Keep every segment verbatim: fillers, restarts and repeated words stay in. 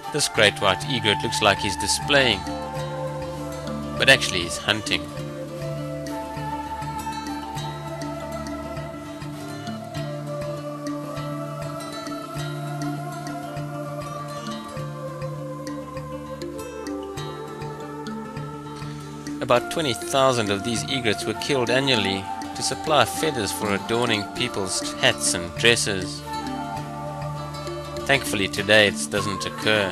This great white egret looks like he's displaying, but actually he's hunting. About twenty thousand of these egrets were killed annually to supply feathers for adorning people's hats and dresses. Thankfully today it doesn't occur.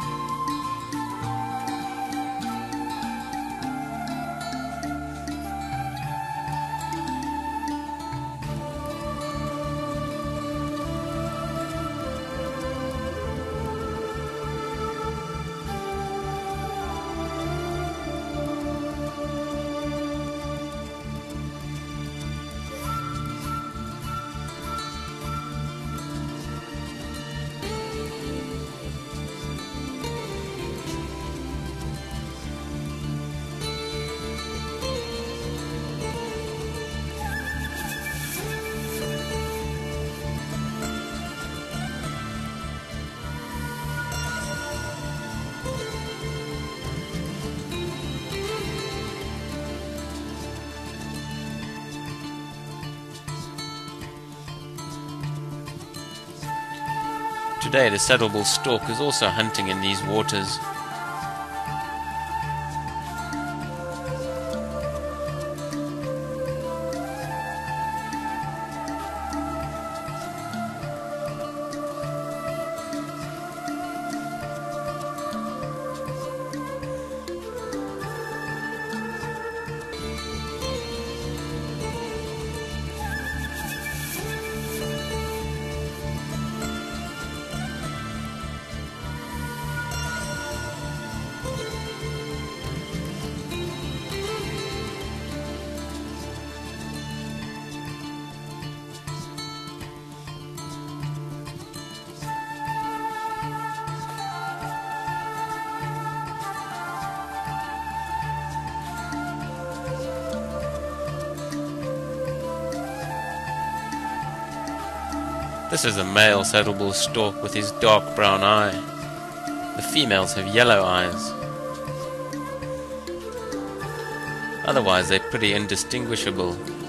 Today the Saddle-billed Stork is also hunting in these waters. This is a male Saddle-billed Stork with his dark brown eye. The females have yellow eyes. Otherwise they're pretty indistinguishable.